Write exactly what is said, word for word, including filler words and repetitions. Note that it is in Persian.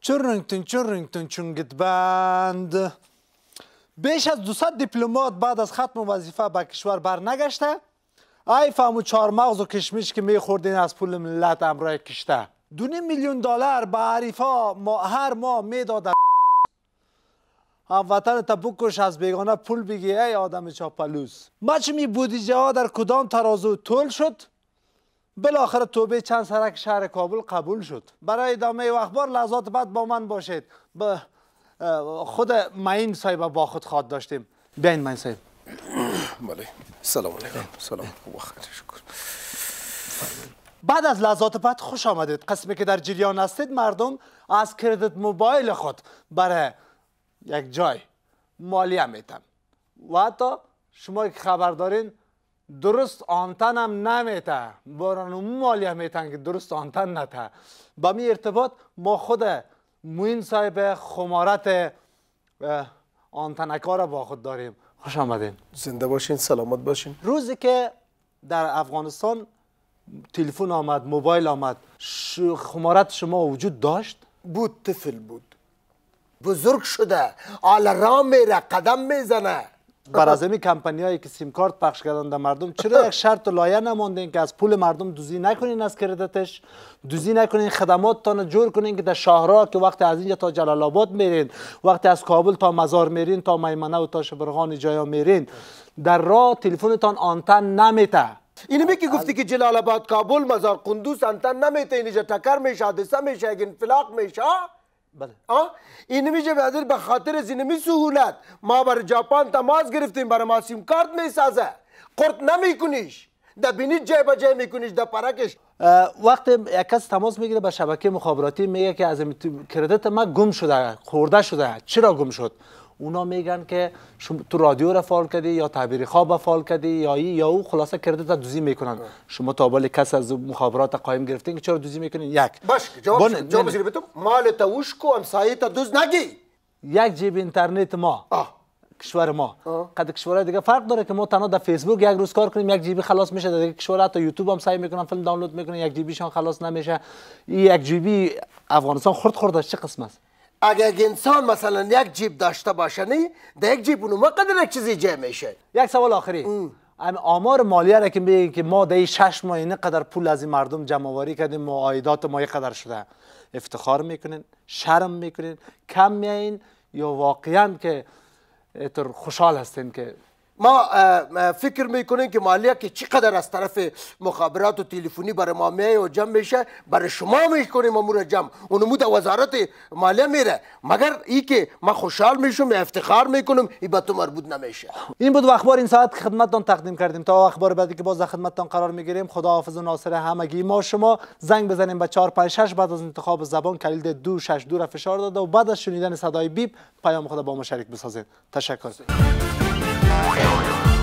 چرنگتون چرنگتون چونگت بند. بیش از دویست دیپلمات بعد از ختم وظیفه به کشور برنگشته. ای فهم و چهار مغز و کشمش که میخوردین از پول ملت امرای کشته. دو نیم میلیون دلار به حریفا ما هر ماه میداده. هموطن تا بکش از بیگانه پول بگی ای آدم چاپلوس. مچمی بودجه ها در کدام ترازو تول شد؟ بالاخره توبه چند سرک شهر کابل قبول شد. برای ادامه و اخبار لحظات بعد با من باشید. با خود معین صاحب با خود خواد داشتیم. بیاین معین صاحب. بله. سلام علیکم. سلام. خوب خیلی شکر. بعد از لحظات بعد خوش آمدید. قسمی که در جریان هستید مردم از کردیت موبایل خود برای یک جای مالیه میتن و حتی شما که خبر دارین درست آنتن هم نمیته باران مالیه میتن که درست آنتن نته. با می ارتباط ما خود موین صاحب خمارت آنتنکار با خود داریم. خوش آمدین. زنده باشین، سلامت باشین. روزی که در افغانستان تلفن آمد، موبایل آمد، خمارت شما وجود داشت؟ بود، طفل بود، بزرگ شده، آل را میره، قدم میزنه. بر از این کمپانی هایی که سیم کارت پخش کردن در مردم چرا یک شرط و لایه نماندین که از پول مردم دوزی نکنین، از کردیتش دوزی نکنین، خدماتتان جور کنین که در شهرها که وقتی از اینجا تا جلال آباد میرین، وقتی از کابل تا مزار میرین، تا میمنه و تا شبرغان جایا میرین، در راه تلفنتان آنتن نمیته. اینو می که گفتی که جلال آباد، کابل، مزار قندوز آنتن نمیته، اینجا تکر میشه، حادثه میشه، یک انفلاق میشه. بله. آه این میشه به خاطر زینمی سهولت ما بر ژاپن تماس گرفتیم، برای ما سیم کارت میسازه، قرط نمیکنیش، در بینید جای به جای میکنیش، در پرکش. وقتی یک کس تماس میگیره به شبکه مخابراتی میگه که از کردیت ما گم شده، خورده شده، چرا گم شد؟ اونا میگن که شما تو رادیو را فعال کردی یا تعبیر خواب فعال کردی یا ای یا او، خلاصه کردیت دوزی میکنن. شما تا بالا کس از مخابرات قایم گرفتین که چرا دوزی میکنین؟ یک باش جواب جواب بگیر بتو مال توش کو همسایه تا دوز نگی. یک جیب اینترنت ما آه. کشور ما قد کشورهای دیگه فرق داره که ما تنها در فیسبوک یک روز کار کنیم یک جیبی خلاص میشه، در دیگه کشورها تا یوتیوب هم سعی میکنن فیلم دانلود میکنن یک جیبیشان خلاص نمیشه. یک جیبی افغانستان خرد خورده چه قسم است؟ اگر انسان مثلا یک جیب داشته باشه نه در یک جیب اونو قدر یک چیزی جمع میشه. یک سوال آخری، ام آمار مالیه را که میگه که ما در شش ماه اینه قدر پول از این مردم جمع آوری کردیم و عایدات ما قدر شده، افتخار میکنین، شرم میکنین، کم میایین یا واقعا که طور خوشحال هستین که ما فکر میکنیم که مالیه که چقدر از طرف مخابرات و تلفنی برای ما میای و جمع میشه برای شما میکنیم امور جمع اونمو در وزارت مالیه میره، مگر ای که ما خوشحال میشم افتخار میکنم ای به تو مربوط نمیشه. این بود و اخبار این ساعت که خدمتتان تقدیم کردیم. تا اخبار بعدی که باز در خدمتتان قرار میگیریم، خدا حافظ و ناصر همگی ما شما. زنگ بزنیم به چهار پنج شش بعد از انتخاب زبان کلید دو شش دو را فشار داده و بعد از شنیدن صدای بیپ پیام خود با ما شریک بسازید. تشکر.